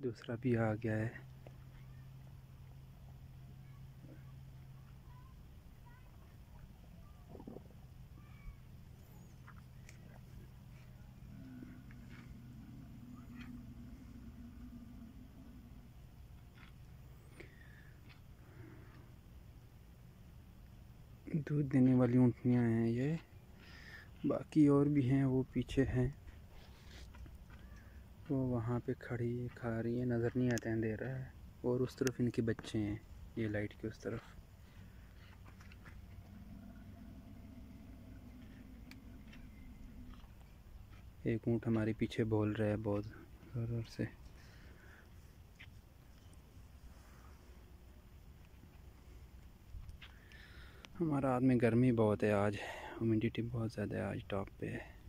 दूसरा भी आ गया है। दूध देने वाली ऊँटनियाँ हैं ये। बाकी और भी हैं, वो पीछे हैं, वो वहाँ पे खड़ी खा रही है, नज़र नहीं आता, अंधेरा है। और उस तरफ इनके बच्चे हैं, ये लाइट के उस तरफ। एक ऊँट हमारे पीछे बोल रहा है बहुत ज़ोर से। हमारा हाथ में गर्मी बहुत है आज, ह्यूमिडिटी बहुत ज़्यादा है आज, टॉप पे है।